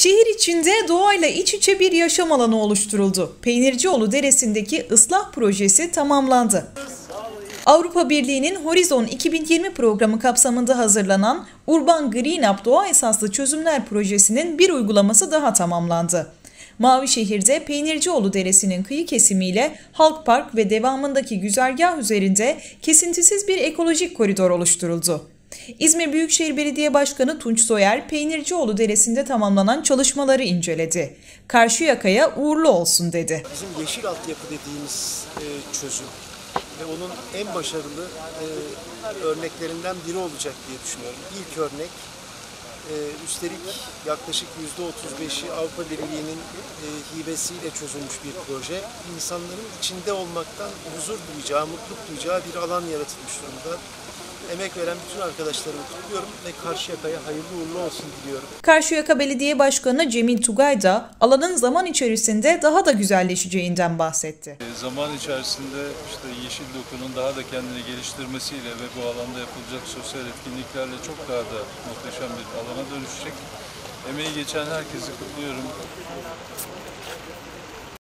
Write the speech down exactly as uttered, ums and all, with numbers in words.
Şehir içinde doğayla iç içe bir yaşam alanı oluşturuldu. Peynircioğlu Deresi'ndeki ıslah projesi tamamlandı. Avrupa Birliği'nin Horizon iki bin yirmi programı kapsamında hazırlanan Urban Green Up Doğa Esaslı Çözümler Projesi'nin bir uygulaması daha tamamlandı. Mavişehir'de Peynircioğlu Deresi'nin kıyı kesimiyle Halk Park ve devamındaki güzergah üzerinde kesintisiz bir ekolojik koridor oluşturuldu. İzmir Büyükşehir Belediye Başkanı Tunç Soyer, Peynircioğlu Deresi'nde tamamlanan çalışmaları inceledi. Karşıyaka'ya uğurlu olsun dedi. Bizim yeşil altyapı dediğimiz e, çözüm ve onun en başarılı e, örneklerinden biri olacak diye düşünüyorum. İlk örnek, e, üstelik yaklaşık yüzde otuz beşi Avrupa Birliği'nin e, hibesiyle çözülmüş bir proje. İnsanların içinde olmaktan huzur duyacağı, mutluluk duyacağı bir alan yaratılmış durumda. Emek veren bütün arkadaşlarımı kutluyorum ve Karşıyaka'ya hayırlı uğurlu olsun diliyorum. Karşıyaka Belediye Başkanı Cemil Tugay da alanın zaman içerisinde daha da güzelleşeceğinden bahsetti. Zaman içerisinde işte yeşil dokunun daha da kendini geliştirmesiyle ve bu alanda yapılacak sosyal etkinliklerle çok daha da muhteşem bir alana dönüşecek. Emeği geçen herkesi kutluyorum.